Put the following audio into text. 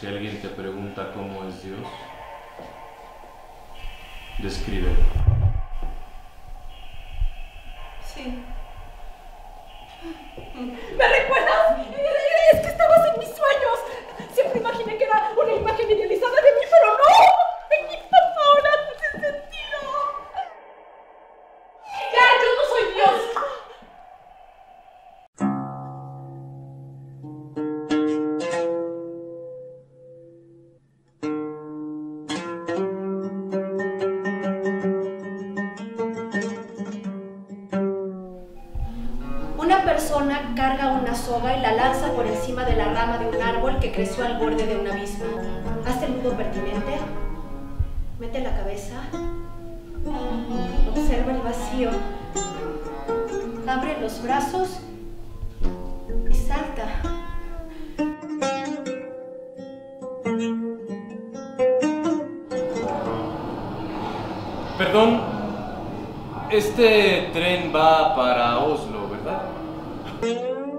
Si alguien te pregunta cómo es Dios, descríbelo. Sí. ¿Me recuerdas? Es que estabas en mis sueños. Siempre imaginé que era una imagen idealizada de mí, pero no. Ahora hace sentido. Ya, yo no soy Dios. Una persona carga una soga y la lanza por encima de la rama de un árbol que creció al borde de un abismo. Hace el nudo pertinente, mete la cabeza, observa el vacío, abre los brazos y salta. Perdón, este tren va para Oslo, ¿verdad?